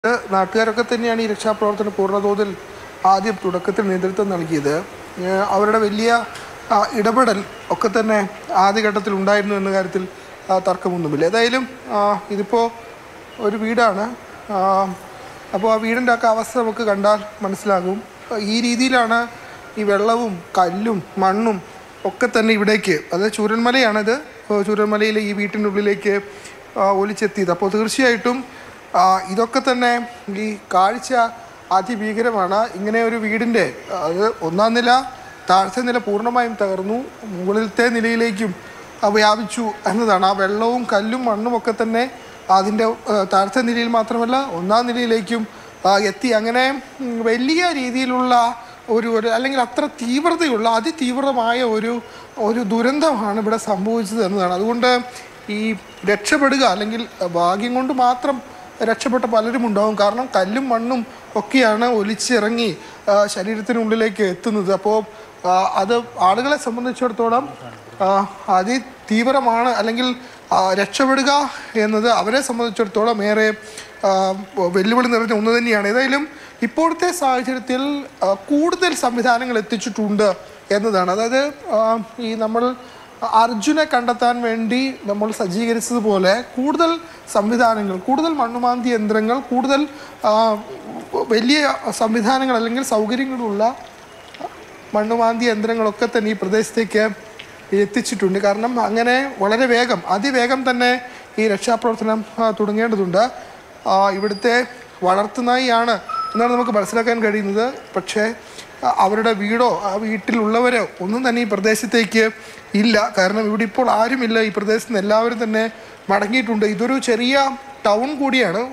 നാട്ടുകാരൊക്കെ തന്നെയാണ് ഈ രക്ഷാപ്രവർത്തനം പൂർണ്ണതോതിൽ ആദ്യം തുടക്കത്തിൽ നേതൃത്വം നൽകിയത്. അവരുടെ വലിയ ഇടപെടൽ ഒക്കെ തന്നെ ആദ്യഘട്ടത്തിൽ ഉണ്ടായിരുന്നു എന്ന കാര്യത്തിൽ തർക്കമൊന്നുമില്ല. ഏതായാലും ഇതിപ്പോൾ ഒരു വീടാണ്. അപ്പോൾ ആ വീടിൻ്റെ ഒക്കെ അവസ്ഥ നമുക്ക് കണ്ടാൽ മനസ്സിലാകും. ഈ രീതിയിലാണ് ഈ വെള്ളവും കല്ലും മണ്ണും ഒക്കെ തന്നെ ഇവിടേക്ക്, അതായത് ചൂരൽമലയാണിത്, ചൂരൽമലയിലെ ഈ വീട്ടിനുള്ളിലേക്ക് ഒലിച്ചെത്തിയത്. അപ്പോൾ തീർച്ചയായിട്ടും ഇതൊക്കെ തന്നെ ഈ കാഴ്ച അതിഭീകരമാണ്. ഇങ്ങനെ ഒരു വീടിൻ്റെ അത് ഒന്നാം നില, താഴത്തെ നില പൂർണ്ണമായും തകർന്നു, മുകളിലത്തെ നിലയിലേക്കും വ്യാപിച്ചു എന്നതാണ്. ആ വെള്ളവും കല്ലും മണ്ണും ഒക്കെ തന്നെ അതിൻ്റെ താഴത്തെ നിലയിൽ മാത്രമല്ല ഒന്നാം നിലയിലേക്കും എത്തി. അങ്ങനെ വലിയ രീതിയിലുള്ള ഒരു അല്ലെങ്കിൽ അത്ര തീവ്രതയുള്ള അതിതീവ്രമായ ഒരു ദുരന്തമാണ് ഇവിടെ സംഭവിച്ചത് എന്നതാണ്. അതുകൊണ്ട് ഈ രക്ഷപ്പെടുക അല്ലെങ്കിൽ ഭാഗ്യം കൊണ്ട് മാത്രം രക്ഷപ്പെട്ട പലരും ഉണ്ടാവും. കാരണം കല്ലും മണ്ണും ഒക്കെയാണ് ഒലിച്ചിറങ്ങി ശരീരത്തിനുള്ളിലേക്ക് എത്തുന്നത്. അപ്പോൾ അത് ആളുകളെ സംബന്ധിച്ചിടത്തോളം അതിതീവ്രമാണ്. അല്ലെങ്കിൽ രക്ഷപ്പെടുക എന്നത് അവരെ സംബന്ധിച്ചിടത്തോളം ഏറെ വെല്ലുവിളി നിറഞ്ഞ ഒന്ന് തന്നെയാണ്. ഏതായാലും ഇപ്പോഴത്തെ സാഹചര്യത്തിൽ കൂടുതൽ സംവിധാനങ്ങൾ എത്തിച്ചിട്ടുണ്ട് എന്നതാണ്. അതായത് ഈ നമ്മൾ അർജുനെ കണ്ടെത്താൻ വേണ്ടി നമ്മൾ സജ്ജീകരിച്ചതുപോലെ കൂടുതൽ സംവിധാനങ്ങൾ, കൂടുതൽ മണ്ണുമാന്തി യന്ത്രങ്ങൾ, കൂടുതൽ വലിയ സംവിധാനങ്ങൾ അല്ലെങ്കിൽ സൗകര്യങ്ങളുള്ള മണ്ണുമാന്തി യന്ത്രങ്ങളൊക്കെ തന്നെ ഈ പ്രദേശത്തേക്ക് എത്തിച്ചിട്ടുണ്ട്. കാരണം അങ്ങനെ വളരെ വേഗം, അതിവേഗം തന്നെ ഈ രക്ഷാപ്രവർത്തനം തുടങ്ങേണ്ടതുണ്ട്. ഇവിടുത്തെ വളർത്തുനായിയാണ് എന്നാണ് നമുക്ക് മനസ്സിലാക്കാൻ കഴിയുന്നത്. പക്ഷേ അവരുടെ വീടോ ആ വീട്ടിലുള്ളവരോ ഒന്നും തന്നെ ഈ പ്രദേശത്തേക്ക് ഇല്ല. കാരണം ഇവിടെ ഇപ്പോൾ ആരുമില്ല. ഈ പ്രദേശത്ത് നിന്ന് എല്ലാവരും തന്നെ മടങ്ങിയിട്ടുണ്ട്. ഇതൊരു ചെറിയ ടൗൺ കൂടിയാണ്.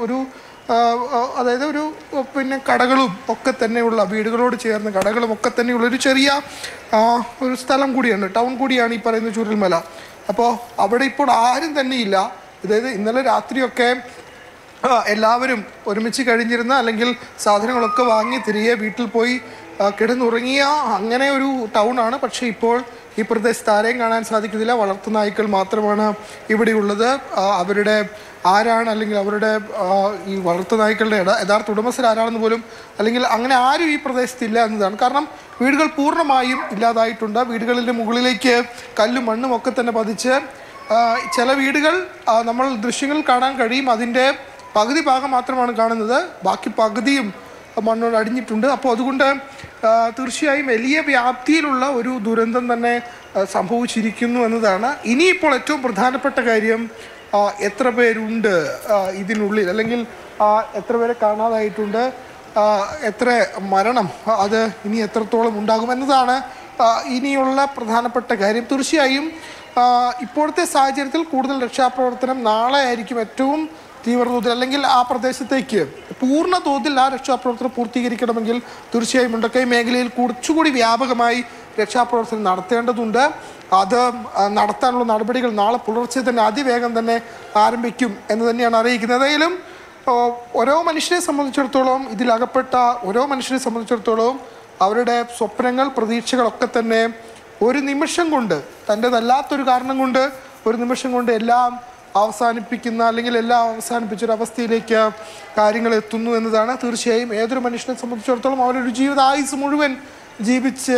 അതായത് പിന്നെ കടകളും ഒക്കെ തന്നെയുള്ള, വീടുകളോട് ചേർന്ന് കടകളും ഒക്കെ തന്നെയുള്ള ഒരു ചെറിയ ഒരു സ്ഥലം കൂടിയാണ്, ടൗൺ കൂടിയാണ് ഈ പറയുന്ന ചൂരൽമല. അപ്പോൾ അവിടെ ഇപ്പോൾ ആരും തന്നെയില്ല. അതായത് ഇന്നലെ രാത്രിയൊക്കെ എല്ലാവരും ഒരുമിച്ച് കഴിഞ്ഞിരുന്ന അല്ലെങ്കിൽ സാധനങ്ങളൊക്കെ വാങ്ങി തിരികെ വീട്ടിൽ പോയി കിടന്നുറങ്ങിയ അങ്ങനെ ഒരു ടൗണാണ്. പക്ഷേ ഇപ്പോൾ ഈ പ്രദേശത്ത് ആരെയും കാണാൻ സാധിക്കുന്നില്ല. വളർത്തുനായ്ക്കൾ മാത്രമാണ് ഇവിടെയുള്ളത്. അവരുടെ ആരാണ് അല്ലെങ്കിൽ അവരുടെ ഈ വളർത്തുനായ്ക്കളുടെ യഥാർത്ഥ ഉടമസ്ഥർ ആരാണെന്ന് പോലും അല്ലെങ്കിൽ അങ്ങനെ ആരും ഈ പ്രദേശത്തില്ല എന്നതാണ്. കാരണം വീടുകൾ പൂർണ്ണമായും ഇല്ലാതായിട്ടുണ്ട്. വീടുകളിൻ്റെ മുകളിലേക്ക് കല്ലും മണ്ണും ഒക്കെ തന്നെ പതിച്ച് ചില വീടുകൾ നമ്മൾ ദൃശ്യങ്ങൾ കാണാൻ കഴിയും. അതിൻ്റെ പകുതി ഭാഗം മാത്രമാണ് കാണുന്നത്, ബാക്കി പകുതിയും മണ്ണോട് അടിഞ്ഞിട്ടുണ്ട്. അപ്പോൾ അതുകൊണ്ട് തീർച്ചയായും വലിയ വ്യാപ്തിയിലുള്ള ഒരു ദുരന്തം തന്നെ സംഭവിച്ചിരിക്കുന്നു എന്നതാണ്. ഇനിയിപ്പോൾ ഏറ്റവും പ്രധാനപ്പെട്ട കാര്യം എത്ര പേരുണ്ട് ഇതിനുള്ളിൽ, അല്ലെങ്കിൽ എത്ര പേരെ കാണാതായിട്ടുണ്ട്, എത്ര മരണം അത് ഇനി എത്രത്തോളം ഉണ്ടാകും എന്നതാണ് ഇനിയുള്ള പ്രധാനപ്പെട്ട കാര്യം. തീർച്ചയായും ഇപ്പോഴത്തെ സാഹചര്യത്തിൽ കൂടുതൽ രക്ഷാപ്രവർത്തനം നാളെ ആയിരിക്കും ഏറ്റവും തീവ്രതോതിൽ, അല്ലെങ്കിൽ ആ പ്രദേശത്തേക്ക് പൂർണ്ണ തോതിൽ ആ രക്ഷാപ്രവർത്തനം പൂർത്തീകരിക്കണമെങ്കിൽ തീർച്ചയായും മുണ്ടക്കൈ മേഖലയിൽ കുറച്ചുകൂടി വ്യാപകമായി രക്ഷാപ്രവർത്തനം നടത്തേണ്ടതുണ്ട്. അത് നടത്താനുള്ള നടപടികൾ നാളെ പുലർച്ചെ തന്നെ അതിവേഗം തന്നെ ആരംഭിക്കും എന്ന് തന്നെയാണ് അറിയിക്കുന്നത്. ഏതായാലും ഓരോ മനുഷ്യരെ സംബന്ധിച്ചിടത്തോളം, ഇതിലകപ്പെട്ട ഓരോ മനുഷ്യരെ സംബന്ധിച്ചിടത്തോളം അവരുടെ സ്വപ്നങ്ങൾ, പ്രതീക്ഷകളൊക്കെ തന്നെ ഒരു നിമിഷം കൊണ്ട്, തൻ്റെതല്ലാത്തൊരു കാരണം കൊണ്ട് ഒരു നിമിഷം കൊണ്ട് എല്ലാം അവസാനിപ്പിക്കുന്ന അല്ലെങ്കിൽ എല്ലാം അവസാനിപ്പിച്ചൊരവസ്ഥയിലേക്ക് കാര്യങ്ങൾ എത്തുന്നു എന്നതാണ്. തീർച്ചയായും ഏതൊരു മനുഷ്യനെ സംബന്ധിച്ചിടത്തോളം അവരൊരു ജീവിതായുസ് മുഴുവൻ ജീവിച്ച്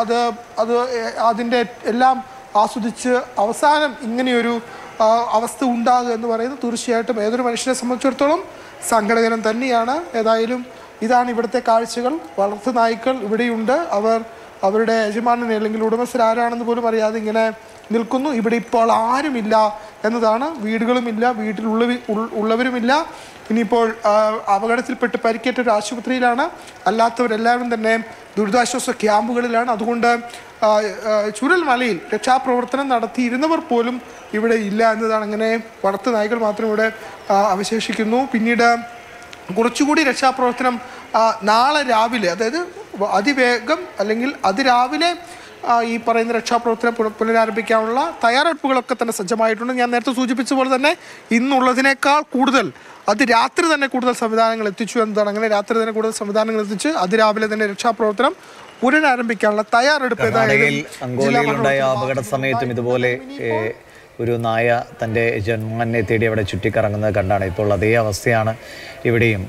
അതിൻ്റെ എല്ലാം ആസ്വദിച്ച് അവസാനം ഇങ്ങനെയൊരു അവസ്ഥ ഉണ്ടാകുക എന്ന് പറയുന്നത് തീർച്ചയായിട്ടും ഏതൊരു മനുഷ്യനെ സംബന്ധിച്ചിടത്തോളം സങ്കടകരം തന്നെയാണ്. ഏതായാലും ഇതാണ് ഇവിടുത്തെ കാഴ്ചകൾ. വളർത്തുനായ്ക്കൾ ഇവിടെയുണ്ട്. അവരുടെ യജമാനനെ അല്ലെങ്കിൽ ഉടമസ്ഥർ ആരാണെന്ന് പോലും അറിയാതെ ഇങ്ങനെ നിൽക്കുന്നു. ഇവിടെ ഇപ്പോൾ ആരുമില്ല എന്നതാണ്. വീടുകളുമില്ല, വീട്ടിലുള്ളവരുമില്ല. ഇനിയിപ്പോൾ അപകടത്തിൽപ്പെട്ട് പരിക്കേറ്റ ഒരു ആശുപത്രിയിലാണ്. അല്ലാത്തവരെല്ലാവരും തന്നെ ദുരിതാശ്വാസ ക്യാമ്പുകളിലാണ്. അതുകൊണ്ട് ചൂരൽമലയിൽ രക്ഷാപ്രവർത്തനം നടത്തിയിരുന്നവർ പോലും ഇവിടെ ഇല്ല എന്നതാണ്. അങ്ങനെ വളർത്തുനായ്ക്കൾ മാത്രം ഇവിടെ അവശേഷിക്കുന്നു. പിന്നീട് കുറച്ചുകൂടി രക്ഷാപ്രവർത്തനം നാളെ രാവിലെ, അതായത് അതിവേഗം അല്ലെങ്കിൽ അതിരാവിലെ ഈ പറയുന്ന രക്ഷാപ്രവർത്തനം പുനരാരംഭിക്കാനുള്ള തയ്യാറെടുപ്പുകളൊക്കെ തന്നെ സജ്ജമായിട്ടുണ്ട്. ഞാൻ നേരത്തെ സൂചിപ്പിച്ച പോലെ തന്നെ ഇന്നുള്ളതിനേക്കാൾ കൂടുതൽ രാത്രി തന്നെ കൂടുതൽ സംവിധാനങ്ങൾ എത്തിച്ചു എന്നതാണ്. അങ്ങനെ രാത്രി തന്നെ കൂടുതൽ സംവിധാനങ്ങൾ എത്തിച്ച് അതിരാവിലെ തന്നെ രക്ഷാപ്രവർത്തനം പുനരാരംഭിക്കാനുള്ള തയ്യാറെടുപ്പ്. അങ്കോലയിലുണ്ടായ അപകട സമയത്തും ഇതുപോലെ ഒരു നായ തൻ്റെ ജന്മനെ തേടി അവിടെ ചുറ്റിക്കറങ്ങുന്നത് കണ്ടാണ്. ഇപ്പോൾ അതേ അവസ്ഥയാണ് ഇവിടെയും.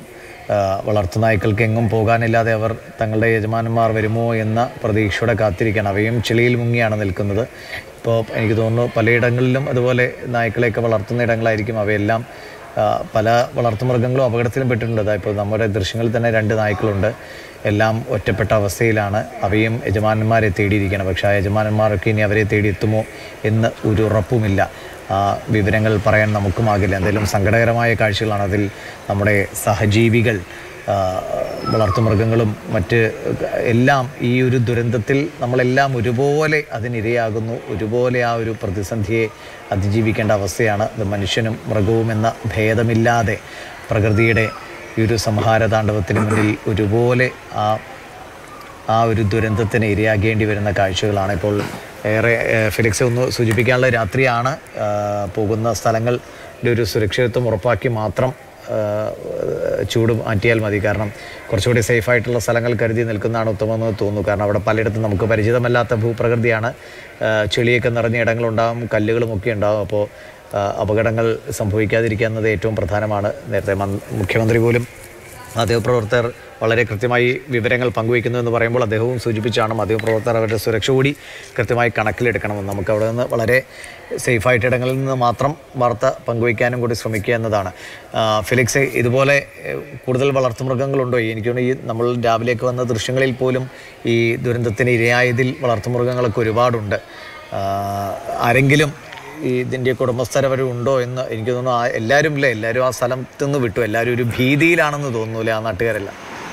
വളർത്തുനായ്ക്കൾക്ക് എങ്ങും പോകാനില്ലാതെ അവർ തങ്ങളുടെ യജമാനന്മാർ വരുമോ എന്ന പ്രതീക്ഷയോടെ കാത്തിരിക്കുകയാണ്. അവയും ചെളിയിൽ മുങ്ങിയാണ് നിൽക്കുന്നത്. ഇപ്പോൾ എനിക്ക് തോന്നുന്നു പലയിടങ്ങളിലും അതുപോലെ നായ്ക്കളെയൊക്കെ വളർത്തുന്ന ഇടങ്ങളായിരിക്കും അവയെല്ലാം. പല വളർത്തുമൃഗങ്ങളും അപകടത്തിലും പെട്ടിട്ടുണ്ട്. ഇപ്പോൾ നമ്മുടെ ദൃശ്യങ്ങളിൽ തന്നെ 2 നായ്ക്കളുണ്ട്. എല്ലാം ഒറ്റപ്പെട്ട അവസ്ഥയിലാണ്. അവയും യജമാനന്മാരെ തേടിയിരിക്കുകയാണ്. പക്ഷേ ആ യജമാനന്മാരൊക്കെ ഇനി അവരെ തേടി എത്തുമോ എന്ന് ഒരു ഉറപ്പുമില്ല. വിവരങ്ങൾ പറയാൻ നമുക്കുമാകില്ല. എന്തെങ്കിലും സങ്കടകരമായ കാഴ്ചകളാണ്. അതിൽ നമ്മുടെ സഹജീവികൾ, വളർത്തുമൃഗങ്ങളും മറ്റ് എല്ലാം ഈ ഒരു ദുരന്തത്തിൽ നമ്മളെല്ലാം ഒരുപോലെ അതിനിരയാകുന്നു. ഒരുപോലെ ആ ഒരു പ്രതിസന്ധിയെ അതിജീവിക്കേണ്ട അവസ്ഥയാണ്. അത് മനുഷ്യനും മൃഗവും എന്ന ഭേദമില്ലാതെ പ്രകൃതിയുടെ ഈ ഒരു സംഹാരതാണ്ഡവത്തിന് മുന്നിൽ ഒരുപോലെ ആ ഒരു ദുരന്തത്തിന് ഇരയാകേണ്ടി വരുന്ന കാഴ്ചകളാണ് ഇപ്പോൾ. ഏറെ ഫെലിക്സ് ഒന്ന് സൂചിപ്പിക്കാനുള്ള രാത്രിയാണ്. പോകുന്ന സ്ഥലങ്ങളുടെ ഒരു സുരക്ഷിതത്വം ഉറപ്പാക്കി മാത്രം ചൂട് മാറ്റിയാൽ മതി. കാരണം കുറച്ചുകൂടി സേഫായിട്ടുള്ള സ്ഥലങ്ങൾ കരുതി നിൽക്കുന്നതാണ് ഉത്തമമെന്ന് തോന്നുന്നു. കാരണം അവിടെ പലയിടത്തും നമുക്ക് പരിചിതമല്ലാത്ത ഭൂപ്രകൃതിയാണ്. ചെളിയൊക്കെ നിറഞ്ഞ ഇടങ്ങളുണ്ടാകും, കല്ലുകളുമൊക്കെ ഉണ്ടാകും. അപ്പോൾ അപകടങ്ങൾ സംഭവിക്കാതിരിക്കുക എന്നത് ഏറ്റവും പ്രധാനമാണ്. നേരത്തെ മുഖ്യമന്ത്രി പോലും മാധ്യമപ്രവർത്തകർ വളരെ കൃത്യമായി വിവരങ്ങൾ പങ്കുവയ്ക്കുന്നു എന്ന് പറയുമ്പോൾ അദ്ദേഹവും സൂചിപ്പിച്ചാണ് മാധ്യമപ്രവർത്തകർ അവരുടെ സുരക്ഷ കൂടി കൃത്യമായി കണക്കിലെടുക്കണമെന്ന്. നമുക്ക് അവിടെ നിന്ന് വളരെ സേഫായിട്ട് ഇടങ്ങളിൽ നിന്ന് മാത്രം വാർത്ത പങ്കുവയ്ക്കാനും കൂടി ശ്രമിക്കുക എന്നതാണ്. ഫെലിക്സ്, ഇതുപോലെ കൂടുതൽ വളർത്തുമൃഗങ്ങളുണ്ടോ? എനിക്ക് തോന്നുന്നു ഈ നമ്മൾ രാവിലെയൊക്കെ വന്ന ദൃശ്യങ്ങളിൽ പോലും ഈ ദുരന്തത്തിന് ഇരയായതിൽ വളർത്തുമൃഗങ്ങളൊക്കെ ഒരുപാടുണ്ട്. ആരെങ്കിലും ഇതിൻ്റെ കുടുംബസ്ഥരവരും ഉണ്ടോ എന്ന് എനിക്ക് തോന്നുന്നു. എല്ലാവരും ആ സ്ഥലത്ത് നിന്ന് വിട്ടു. എല്ലാവരും ഒരു ഭീതിയിലാണെന്ന് തോന്നുന്നില്ല ആ നാട്ടുകാരെല്ലാം.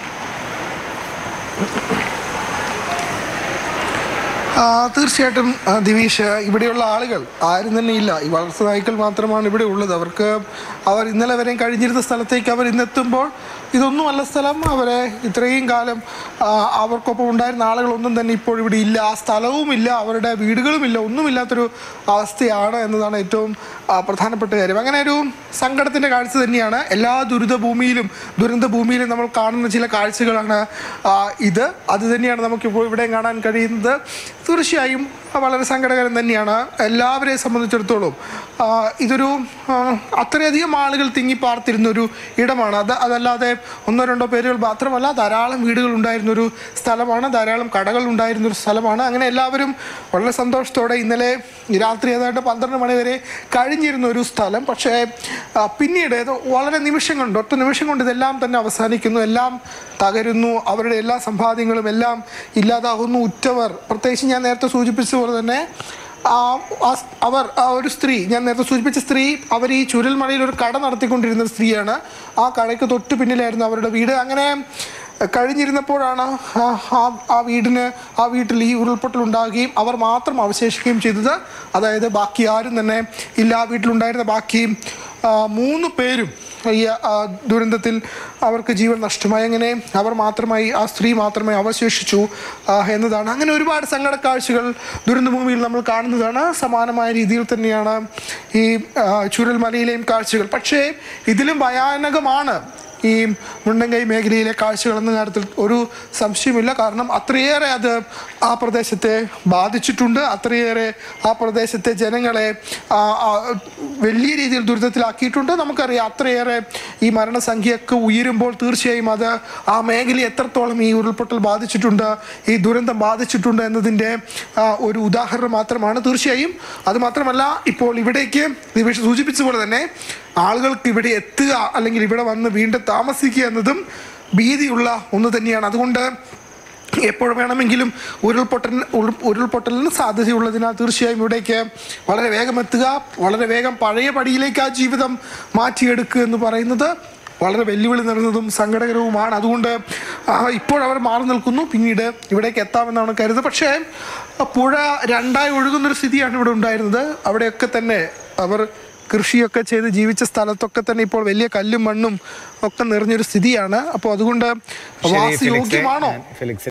തീർച്ചയായിട്ടും ദിവിഷ്, ഇവിടെയുള്ള ആളുകൾ ആരും തന്നെ ഇല്ല. ഈ വളർത്തുനായ്ക്കൾ മാത്രമാണ് ഇവിടെ ഉള്ളത്. അവർ ഇന്നലെ വരെയും കഴിഞ്ഞിരുന്ന സ്ഥലത്തേക്ക് അവർ ഇന്നെത്തുമ്പോൾ ഇതൊന്നുമല്ല സ്ഥലം. അവരെ ഇത്രയും കാലം അവർക്കൊപ്പം ഉണ്ടായിരുന്ന ആളുകളൊന്നും തന്നെ ഇപ്പോൾ ഇവിടെ ഇല്ല. ആ സ്ഥലവുമില്ല, അവരുടെ വീടുകളുമില്ല, ഒന്നുമില്ലാത്തൊരു അവസ്ഥയാണ് എന്നതാണ് ഏറ്റവും പ്രധാനപ്പെട്ട കാര്യം. അങ്ങനെ ഒരു സങ്കടത്തിൻ്റെ കാഴ്ച തന്നെയാണ് എല്ലാ ദുരന്ത ഭൂമിയിലും നമ്മൾ കാണുന്ന ചില കാഴ്ചകളാണ് ഇത്. അത് തന്നെയാണ് നമുക്കിപ്പോൾ ഇവിടെയും കാണാൻ കഴിയുന്നത്. തീർച്ചയായും വളരെ സങ്കടകരം തന്നെയാണ് എല്ലാവരെയും സംബന്ധിച്ചിടത്തോളം. ഇതൊരു അത്രയധികം ആളുകൾ തിങ്ങിപ്പാർത്തിരുന്നൊരു ഇടമാണ്. അതല്ലാതെ 1-2 പേരുകൾ മാത്രമല്ല, ധാരാളം വീടുകൾ ഉണ്ടായിരുന്നൊരു സ്ഥലമാണ്, ധാരാളം കടകൾ ഉണ്ടായിരുന്നൊരു സ്ഥലമാണ്. അങ്ങനെ എല്ലാവരും വളരെ സന്തോഷത്തോടെ ഇന്നലെ രാത്രി ഏതാണ്ട് 12 മണി വരെ കഴിഞ്ഞിരുന്ന ഒരു സ്ഥലം. പക്ഷേ പിന്നീട് വളരെ ഒറ്റ നിമിഷം കൊണ്ട് ഇതെല്ലാം തന്നെ അവസാനിക്കുന്നു, എല്ലാം തകരുന്നു, അവരുടെ എല്ലാ സമ്പാദ്യങ്ങളും എല്ലാം ഇല്ലാതാകുന്നു. ഉറ്റവർ, പ്രത്യേകിച്ച് ഞാൻ നേരത്തെ സൂചിപ്പിച്ച പോലെ തന്നെ ഒരു സ്ത്രീ, ഞാൻ നേരത്തെ സൂചിപ്പിച്ച സ്ത്രീ, അവർ ഈ ചുരൽമലയിൽ ഒരു കട നടത്തിക്കൊണ്ടിരുന്ന സ്ത്രീയാണ്. ആ കടയ്ക്ക് തൊട്ട് പിന്നിലായിരുന്നു അവരുടെ വീട്. അങ്ങനെ കഴിഞ്ഞിരുന്നപ്പോഴാണ് ആ വീട്ടിൽ ഈ ഉരുൾപൊട്ടൽ ഉണ്ടാകുകയും അവർ മാത്രം അവശേഷിക്കുകയും ചെയ്തത്. അതായത് ബാക്കി ആരും തന്നെ ഇല്ല. ആ വീട്ടിലുണ്ടായിരുന്ന ബാക്കി 3 പേരും ഈ ദുരന്തത്തിൽ അവർക്ക് ജീവൻ നഷ്ടമായി. അങ്ങനെ ആ സ്ത്രീ മാത്രമേ അവശേഷിച്ചു എന്നതാണ്. അങ്ങനെ ഒരുപാട് സങ്കട കാഴ്ചകൾ ദുരന്തഭൂമിയിൽ നമ്മൾ കാണുന്നതാണ്. സമാനമായ രീതിയിൽ തന്നെയാണ് ഈ ചുരൽമലയിലെയും കാഴ്ചകൾ. പക്ഷേ ഇതിലും ഭയാനകമാണ് ഈ മുണ്ടങ്കൈ മേഖലയിലെ കാഴ്ചകളെന്ന കാര്യത്തിൽ ഒരു സംശയമില്ല. കാരണം അത്രയേറെ അത് ആ പ്രദേശത്തെ ബാധിച്ചിട്ടുണ്ട്. അത്രയേറെ ആ പ്രദേശത്തെ ജനങ്ങളെ വലിയ രീതിയിൽ ദുരിതത്തിലാക്കിയിട്ടുണ്ട്. നമുക്കറിയാം, അത്രയേറെ ഈ മരണസംഖ്യയൊക്കെ ഉയരുമ്പോൾ തീർച്ചയായും അത് ആ മേഖലയെ എത്രത്തോളം ഈ ഉരുൾപൊട്ടൽ ബാധിച്ചിട്ടുണ്ട്, ഈ ദുരന്തം ബാധിച്ചിട്ടുണ്ട് എന്നതിൻ്റെ ഒരു ഉദാഹരണം മാത്രമാണ്. തീർച്ചയായും അത് മാത്രമല്ല, ഇപ്പോൾ ഇവിടേക്ക് സൂചിപ്പിച്ച പോലെ തന്നെ ആളുകൾക്ക് ഇവിടെ എത്തുക അല്ലെങ്കിൽ ഇവിടെ വന്ന് വീണ്ടും താമസിക്കുക എന്നതും ഭീതിയുള്ള ഒന്ന് തന്നെയാണ്. അതുകൊണ്ട് എപ്പോൾ വേണമെങ്കിലും ഉരുൾപൊട്ടലിന് സാധ്യതയുള്ളതിനാൽ തീർച്ചയായും ഇവിടേക്ക് വളരെ വേഗം എത്തുക, വളരെ വേഗം പഴയ പടിയിലേക്ക് ആ ജീവിതം മാറ്റിയെടുക്കുക എന്ന് പറയുന്നത് വളരെ വെല്ലുവിളി നിറഞ്ഞതും സങ്കടകരവുമാണ്. അതുകൊണ്ട് ഇപ്പോഴവർ മാറി നിൽക്കുന്നു, പിന്നീട് ഇവിടേക്ക് എത്താമെന്നാണ് കരുതുന്നത്. പക്ഷേ പുഴ 2ആയി ഒഴുകുന്നൊരു സ്ഥിതിയാണ് ഇവിടെ ഉണ്ടായിരുന്നത്. അവിടെയൊക്കെ തന്നെ അവർ കൃഷിയൊക്കെ ചെയ്ത് ജീവിച്ച സ്ഥലത്തൊക്കെ തന്നെ ഇപ്പോൾ വലിയ കല്ലും മണ്ണും ഒക്കെ നിറഞ്ഞൊരു സ്ഥിതിയാണ്. അപ്പോൾ അതുകൊണ്ട് വാസയോഗ്യമാണോ?